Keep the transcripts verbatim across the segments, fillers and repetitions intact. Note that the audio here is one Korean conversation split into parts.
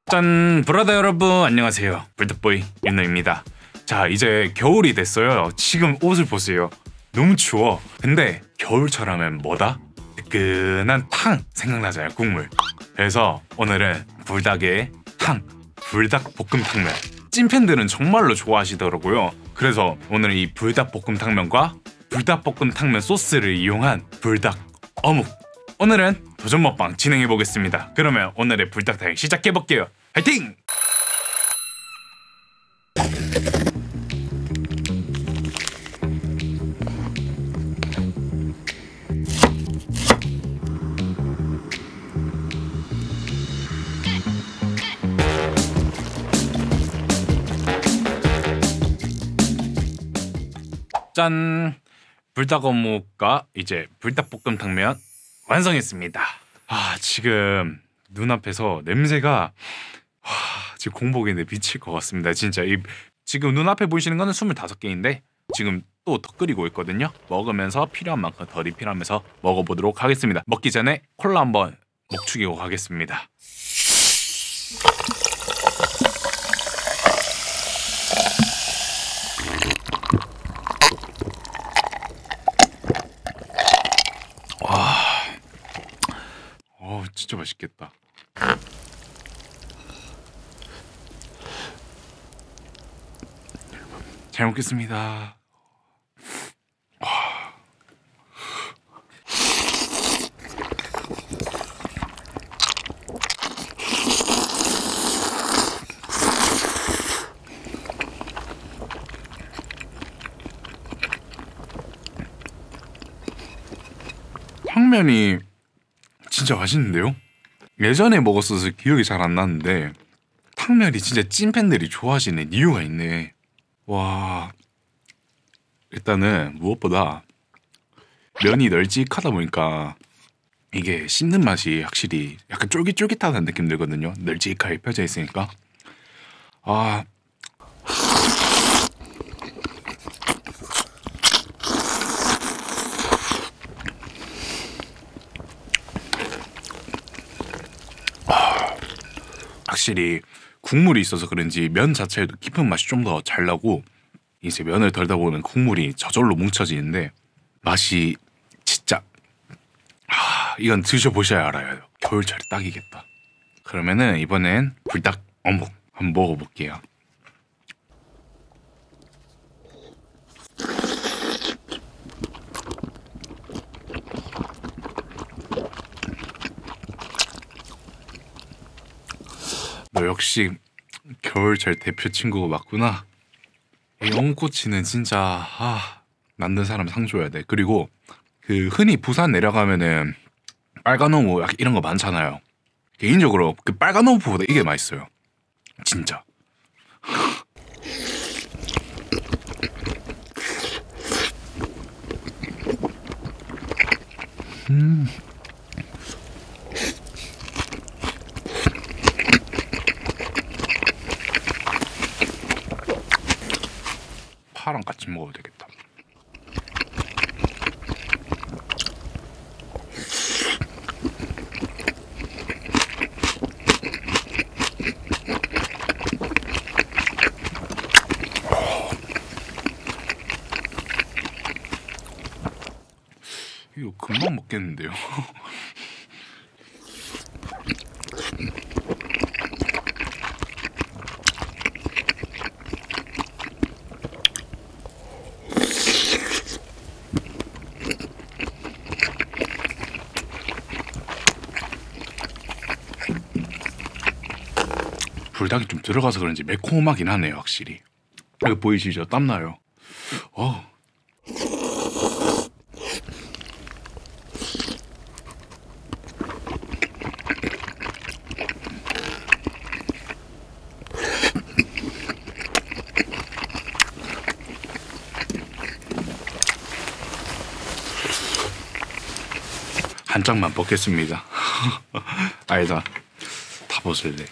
짠! 브라더 여러분 안녕하세요. 불닭보이 윤노입니다. 자, 이제 겨울이 됐어요. 지금 옷을 보세요. 너무 추워. 근데 겨울철 하면 뭐다? 뜨끈한 탕 생각나잖아요. 국물. 그래서 오늘은 불닭의 탕, 불닭볶음탕면. 찐팬들은 정말로 좋아하시더라고요. 그래서 오늘 이 불닭볶음탕면과 불닭볶음탕면 소스를 이용한 불닭 어묵, 오늘은 도전 먹방 진행해보겠습니다. 그러면 오늘의 불닭탕 시작해볼게요. 화이팅! 짠! 불닭어묵과 이제 불닭볶음탕면 완성했습니다. 아, 지금 눈앞에서 냄새가 와, 지금 공복인데 미칠 것 같습니다. 진짜 이 지금 눈앞에 보이시는 거는 스물다섯 개인데 지금 또 더 끓이고 있거든요. 먹으면서 필요한 만큼 더 리필하면서 먹어보도록 하겠습니다. 먹기 전에 콜라 한번 목 축이고 가겠습니다. 어, 진짜 맛있겠다. 잘 먹겠습니다. 탕면이 진짜 맛있는데요? 예전에 먹었어서 기억이 잘 안 나는데 탕면이 진짜 찐팬들이 좋아하시는 이유가 있네. 와, 일단은 무엇보다 면이 널찍하다 보니까 이게 씹는 맛이 확실히 약간 쫄깃쫄깃하다는 느낌 들거든요. 널찍하게 펴져 있으니까. 아, 확실히 국물이 있어서 그런지 면 자체에도 깊은 맛이 좀 더 잘 나고, 이제 면을 덜다 보면 국물이 저절로 뭉쳐지는데 맛이 진짜, 아, 이건 드셔보셔야 알아요. 겨울철에 딱이겠다. 그러면은 이번엔 불닭 어묵 한번 먹어볼게요. 너 역시 겨울철 대표 친구가 맞구나. 이 어묵꼬치는 진짜 아, 만든 사람 상 줘야 돼. 그리고 그 흔히 부산 내려가면은 빨간 어묵 약간 이런 거 많잖아요. 개인적으로 그 빨간 어묵보다 이게 맛있어요. 진짜. 음. 파랑 같이 먹어도 되겠다. 이거 금방 먹겠는데요. 불닭이 좀 들어가서 그런지 매콤하긴 하네요, 확실히. 이거 보이시죠? 땀나요. 어. 한 장만 벗겠습니다. 아니다, 다 벗을래.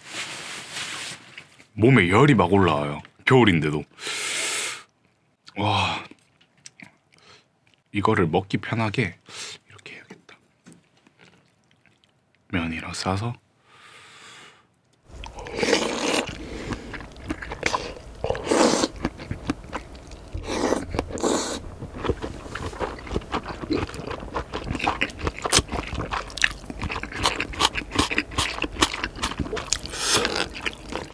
몸에 열이 막 올라와요. 겨울인데도. 와, 이거를 먹기 편하게 이렇게 해야겠다. 면이랑 싸서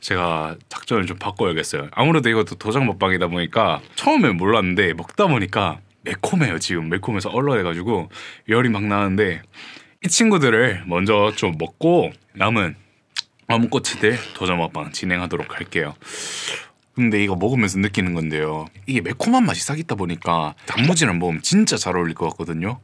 제가 작전을 좀 바꿔야겠어요. 아무래도 이것도 도장 먹방이다 보니까 처음엔 몰랐는데 먹다 보니까 매콤해요. 지금 매콤해서 얼얼해가지고 열이 막 나는데 이 친구들을 먼저 좀 먹고 남은 남은 꼬치들 도장 먹방 진행하도록 할게요. 근데 이거 먹으면서 느끼는 건데요, 이게 매콤한 맛이 싹 있다 보니까 단무지랑 먹으면 진짜 잘 어울릴 것 같거든요.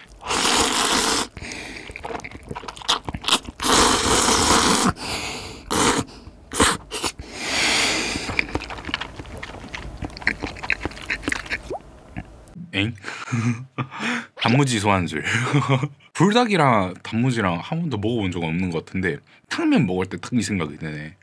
엥? 단무지 소환술. 불닭이랑 단무지랑 한 번도 먹어본 적 없는 것 같은데 탕면 먹을 때 딱 이 생각이 드네.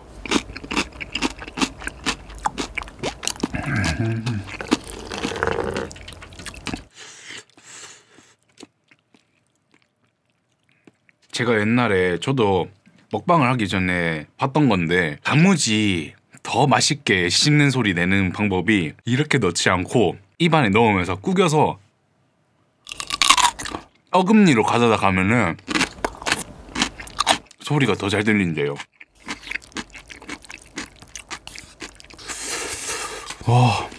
제가 옛날에 저도 먹방을 하기 전에 봤던 건데 단무지 더 맛있게 씹는 소리 내는 방법이 이렇게 넣지 않고 입안에 넣으면서 구겨서 어금니로 가져다 가면은 소리가 더 잘 들린대요. 와.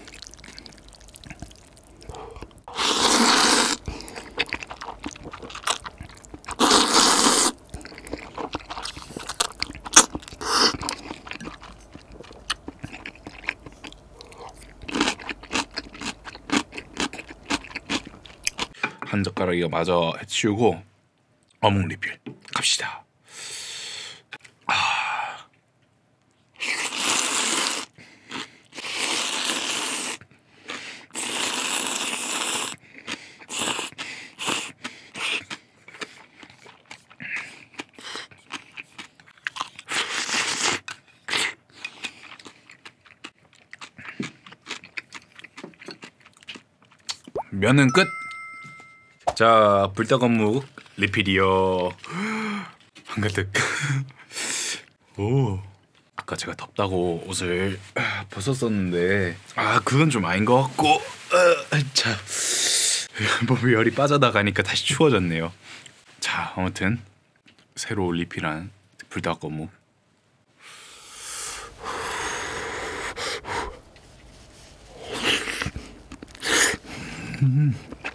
한 젓가락이가 마저 해치우고 어묵 리필 갑시다. 아. 면은 끝. 자, 불닭 어묵 리필이요. 한가득. 오. 아까 제가 덥다고 옷을 벗었었는데 아 그건 좀 아닌 것 같고 아, 자 몸에 열이 빠져나가니까 다시 추워졌네요. 자, 아무튼 새로 리필한 불닭 어묵. 음.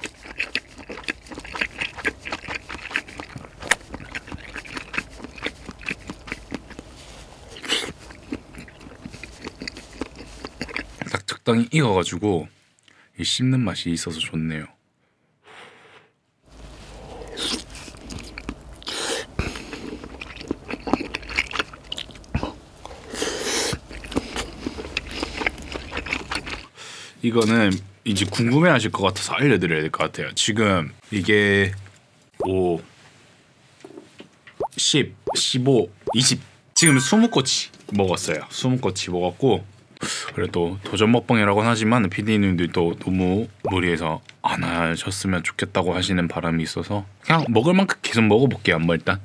딱 적당히 익어가지고 이 씹는 맛이 있어서 좋네요. 이거는 이제 궁금해하실 것 같아서 알려드려야 될 것 같아요. 지금 이게 오, 십, 십오, 이십 지금 이십 꼬치 먹었어요. 이십 꼬치 먹었고 그래도 도전 먹방이라고는 하지만 피디님들도 너무 무리해서 안 하셨으면 좋겠다고 하시는 바람이 있어서 그냥 먹을 만큼 계속 먹어볼게요. 한번 일단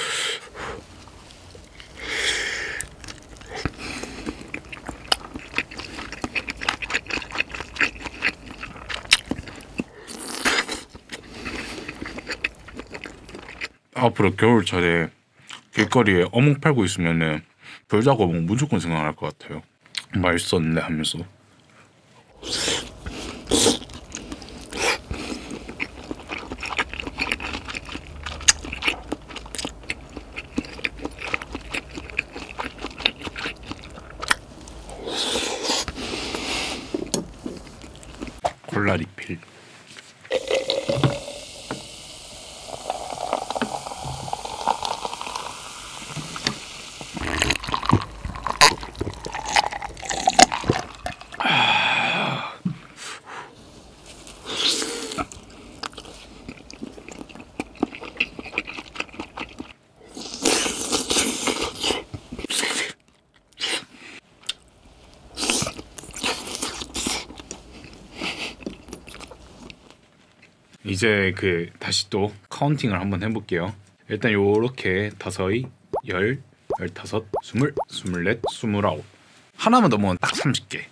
앞으로 겨울철에 길거리에 어묵 팔고 있으면은 불닭 어묵 무조건 생각날 것 같아요. 맛있었는데 하면서. 콜라 리필. 이제 그 다시 또 카운팅을 한번 해볼게요. 일단 요렇게 다섯이, 열, 열다섯, 스물, 스물넷, 스물아홉. 하나만 더 먹으면 딱 삼십 개.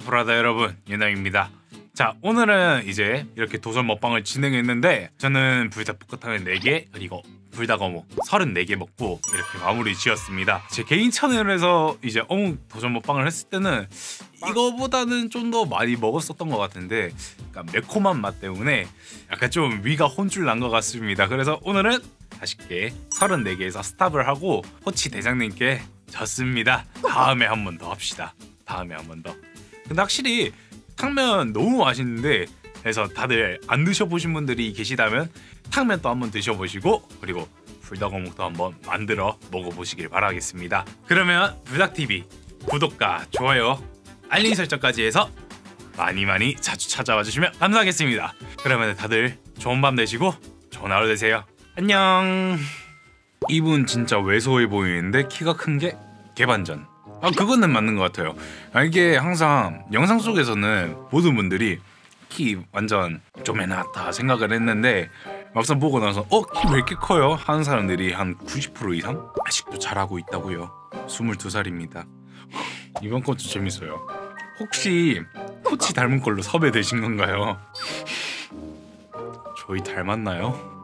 브라더 여러분, 윤영입니다. 자, 오늘은 이제 이렇게 도전 먹방을 진행했는데 저는 불닭볶음탕을 네 개 그리고 불닭 어묵 서른네 개 먹고 이렇게 마무리 지었습니다. 제 개인 채널에서 이제 어묵 도전 먹방을 했을 때는 이거보다는 좀 더 많이 먹었었던 것 같은데 약간 매콤한 맛 때문에 약간 좀 위가 혼쭐 난 것 같습니다. 그래서 오늘은 아쉽게 서른네 개에서 스탑을 하고 호치 대장님께 졌습니다. 다음에 한 번 더 합시다. 다음에 한 번 더. 근데 확실히 탕면 너무 맛있는데 그래서 다들 안 드셔보신 분들이 계시다면 탕면 또 한번 드셔보시고 그리고 불닭어묵도 한번 만들어 먹어보시길 바라겠습니다. 그러면 불닭티비 구독과 좋아요 알림 설정까지 해서 많이 많이 자주 찾아와 주시면 감사하겠습니다. 그러면 다들 좋은 밤 되시고 좋은 하루 되세요. 안녕. 이분 진짜 왜소해 보이는데 키가 큰 게 개반전. 아, 그거는 맞는 것 같아요. 아, 이게 항상 영상 속에서는 모든 분들이 키 완전 쪼매났다 생각을 했는데 막상 보고 나서 어? 키 왜 이렇게 커요? 하는 사람들이 한 구십 퍼센트 이상? 아직도 잘하고 있다고요. 스물두 살입니다. 이번 것도 재밌어요. 혹시 코치 닮은 걸로 섭외되신 건가요? 저희 닮았나요?